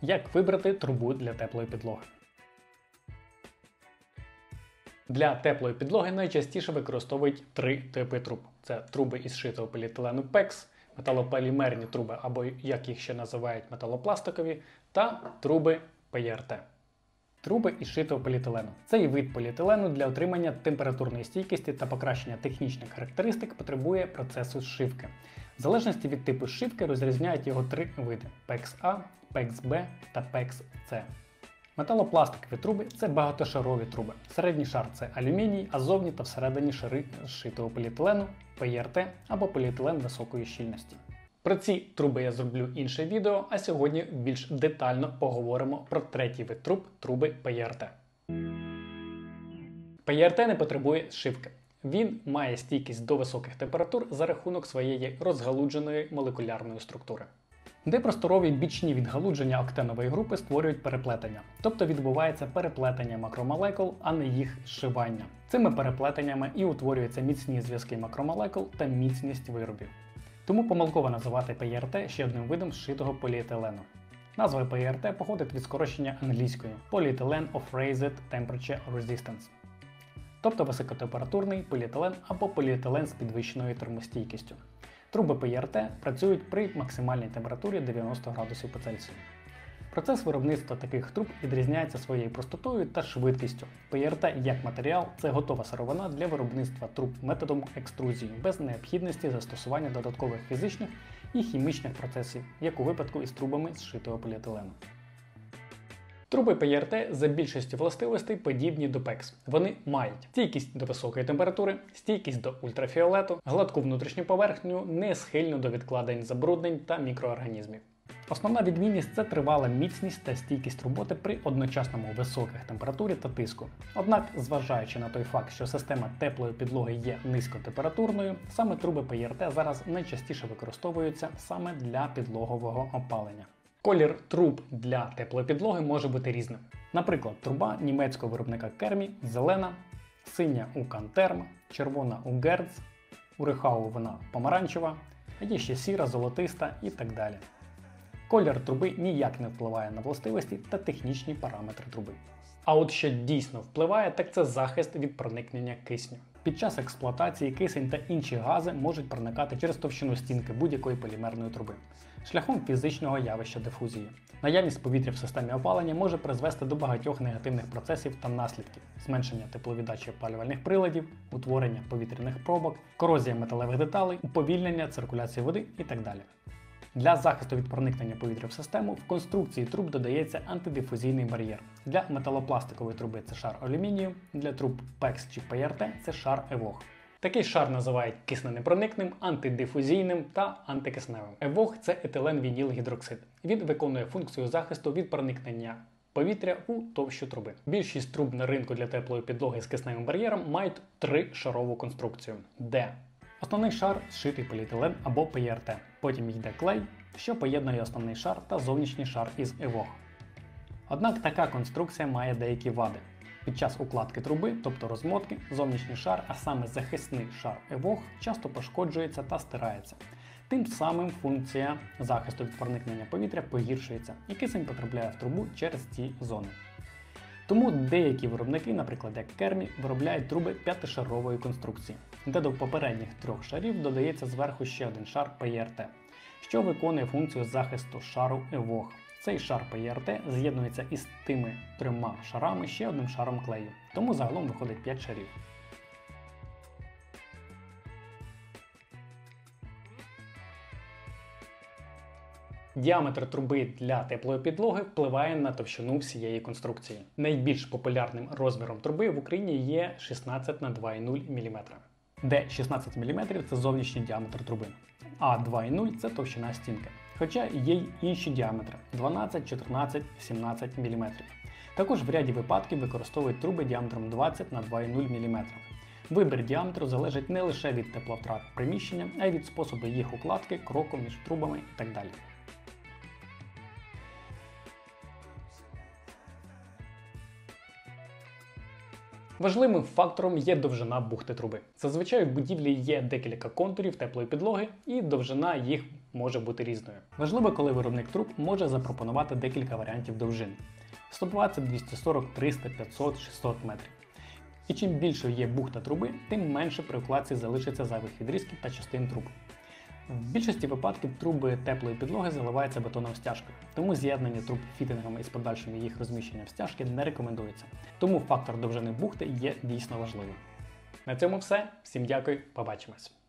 Як вибрати трубу для теплої підлоги? Для теплої підлоги найчастіше використовують три типи труб. Це труби із шитого поліетилену PEX, металополімерні труби, або, як їх ще називають, металопластикові, та труби PRT. Труби із шитого поліетилену. Цей вид поліетилену для отримання температурної стійкості та покращення технічних характеристик потребує процесу зшивки. В залежності від типу зшивки розрізняють його три види – PEX-A, PEX-B та PEX-C. Металопластикові труби – це багатошарові труби. Середній шар – це алюміній, а ззовні та всередині шари зшитого поліетилену, PRT або поліетилен високої щільності. Про ці труби я зроблю інше відео, а сьогодні більш детально поговоримо про третій вид труб – труби PRT. PRT не потребує зшивки. Він має стійкість до високих температур за рахунок своєї розгалудженої молекулярної структури. Де просторові бічні відгалудження октенової групи створюють переплетення, тобто відбувається переплетення макромолекул, а не їх зшивання. Цими переплетеннями і утворюються міцні зв'язки макромолекул та міцність виробів. Тому помилково називати PRT ще одним видом зшитого поліетилену. Назва PRT походить від скорочення англійської Polyethylene of Raised Temperature Resistance, тобто високотемпературний поліетилен або поліетилен з підвищеною термостійкістю. Труби PRT працюють при максимальній температурі 90 градусів по Цельсію. Процес виробництва таких труб відрізняється своєю простотою та швидкістю. PRT як матеріал – це готова сировина для виробництва труб методом екструзії, без необхідності застосування додаткових фізичних і хімічних процесів, як у випадку із трубами з шитого поліетилену. Труби PRT за більшістю властивостей подібні до PEX. Вони мають стійкість до високої температури, стійкість до ультрафіолету, гладку внутрішню поверхню, не схильну до відкладень забруднень та мікроорганізмів. Основна відмінність – це тривала міцність та стійкість роботи при одночасному високих температурі та тиску. Однак, зважаючи на той факт, що система теплої підлоги є низькотемпературною, саме труби PRT зараз найчастіше використовуються саме для підлогового опалення. Колір труб для теплої підлоги може бути різним. Наприклад, труба німецького виробника Кермі – зелена, синя у Кантерм, червона у Герц, у Рехау вона помаранчева, а є ще сіра, золотиста і так далі. Колір труби ніяк не впливає на властивості та технічні параметри труби. А от що дійсно впливає, так це захист від проникнення кисню. Під час експлуатації кисень та інші гази можуть проникати через товщину стінки будь-якої полімерної труби, шляхом фізичного явища дифузії. Наявність повітря в системі опалення може призвести до багатьох негативних процесів та наслідків: зменшення тепловіддачі опалювальних приладів, утворення повітряних пробок, корозія металевих деталей, уповільнення циркуляції води і так далі. Для захисту від проникнення повітря в систему в конструкції труб додається антидифузійний бар'єр. Для металопластикової труби це шар алюмінію, для труб PEX чи PRT це шар EVOH. Такий шар називають кисненепроникним, антидифузійним та антикисневим. EVOH – це етиленвінілгідроксид. Він виконує функцію захисту від проникнення повітря у товщу труби. Більшість труб на ринку для теплої підлоги з кисневим бар'єром мають тришарову конструкцію, де основний шар – зшитий поліетилен або PRT. Потім йде клей, що поєднує основний шар та зовнішній шар із EVOH. Однак така конструкція має деякі вади. Під час укладки труби, тобто розмотки, зовнішній шар, а саме захисний шар EVOH, часто пошкоджується та стирається. Тим самим функція захисту від проникнення повітря погіршується, і кисень потрапляє в трубу через ці зони. Тому деякі виробники, наприклад як Кермі, виробляють труби п'ятишарової конструкції, де до попередніх трьох шарів додається зверху ще один шар PRT, що виконує функцію захисту шару EVOH. Цей шар PRT з'єднується із тими трьома шарами ще одним шаром клею, тому загалом виходить 5 шарів. Діаметр труби для теплої підлоги впливає на товщину всієї конструкції. Найбільш популярним розміром труби в Україні є 16 на 2,0 мм, де 16 мм – це зовнішній діаметр труби, а 2,0 – це товщина стінки. Хоча є й інші діаметри – 12, 14, 17 мм. Також в ряді випадків використовують труби діаметром 20 на 2,0 мм. Вибір діаметру залежить не лише від тепловтрат приміщення, а й від способу їх укладки, кроку між трубами і так далі. Важливим фактором є довжина бухти труби. Зазвичай в будівлі є декілька контурів теплої підлоги, і довжина їх може бути різною. Важливо, коли виробник труб може запропонувати декілька варіантів довжин. Стопова – це 240, 300, 500, 600 метрів. І чим більше є бухта труби, тим менше при укладці залишиться зайвих відрізків та частин труб. В більшості випадків труби теплої підлоги заливаються бетоном стяжкою, тому з'єднання труб фітингами із подальшим їх розміщенням в стяжки не рекомендується. Тому фактор довжини бухти є дійсно важливим. На цьому все. Всім дякую, побачимось!